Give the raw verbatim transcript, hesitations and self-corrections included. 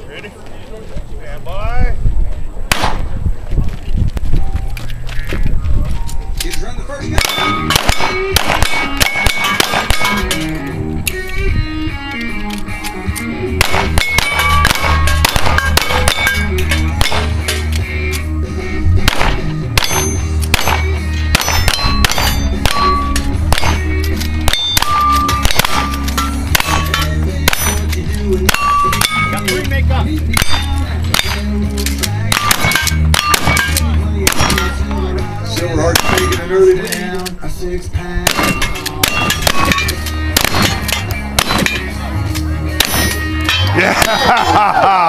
Ready? Stand by. Kids run the first gun. Got three make up. Silverheart taking an early down, a six pack. Yeah.